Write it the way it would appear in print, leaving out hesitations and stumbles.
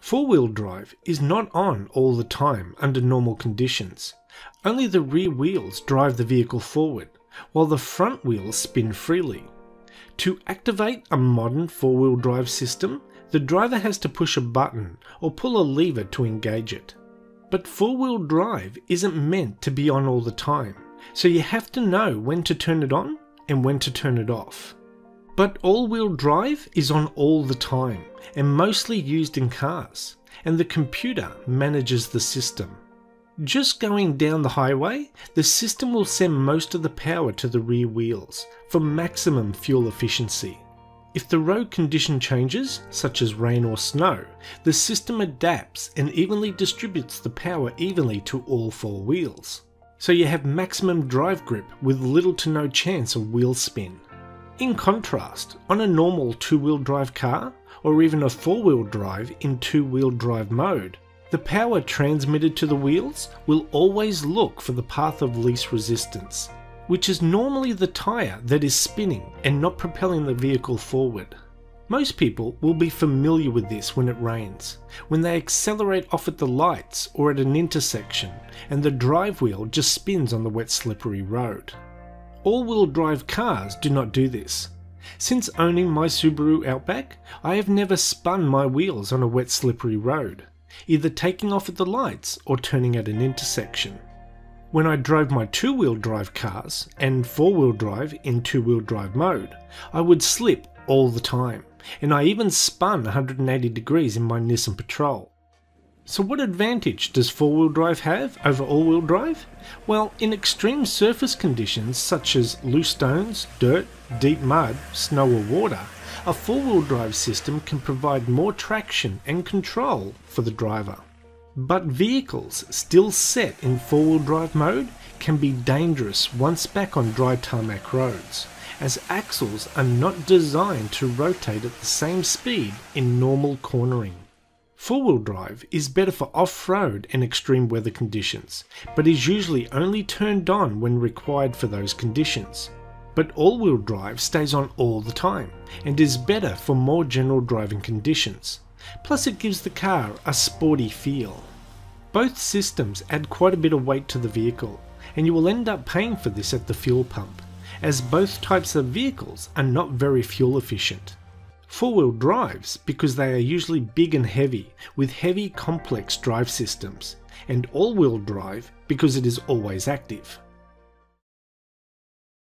Four-wheel drive is not on all the time under normal conditions. Only the rear wheels drive the vehicle forward, while the front wheels spin freely. To activate a modern four-wheel drive system, the driver has to push a button or pull a lever to engage it. But four-wheel drive isn't meant to be on all the time, so you have to know when to turn it on and when to turn it off. But all-wheel drive is on all the time and mostly used in cars, and the computer manages the system. Just going down the highway, the system will send most of the power to the rear wheels for maximum fuel efficiency. If the road condition changes, such as rain or snow, the system adapts and evenly distributes the power evenly to all four wheels. So you have maximum drive grip with little to no chance of wheel spin. In contrast, on a normal two-wheel drive car, or even a four-wheel drive in two-wheel drive mode, the power transmitted to the wheels will always look for the path of least resistance, which is normally the tyre that is spinning and not propelling the vehicle forward. Most people will be familiar with this when it rains, when they accelerate off at the lights or at an intersection and the drive wheel just spins on the wet slippery road. All-wheel drive cars do not do this. Since owning my Subaru Outback, I have never spun my wheels on a wet slippery road, either taking off at the lights or turning at an intersection. When I drove my two-wheel drive cars and four-wheel drive in two-wheel drive mode, I would slip all the time, and I even spun 180 degrees in my Nissan Patrol. So what advantage does four-wheel drive have over all-wheel drive? Well, in extreme surface conditions such as loose stones, dirt, deep mud, snow or water, a four-wheel drive system can provide more traction and control for the driver. But vehicles still set in four-wheel drive mode can be dangerous once back on dry tarmac roads, as axles are not designed to rotate at the same speed in normal cornering. Four-wheel drive is better for off-road and extreme weather conditions, but is usually only turned on when required for those conditions. But all-wheel drive stays on all the time, and is better for more general driving conditions. Plus it gives the car a sporty feel. Both systems add quite a bit of weight to the vehicle, and you will end up paying for this at the fuel pump, as both types of vehicles are not very fuel efficient. Four-wheel drives because they are usually big and heavy, with heavy complex drive systems, and all-wheel drive because it is always active.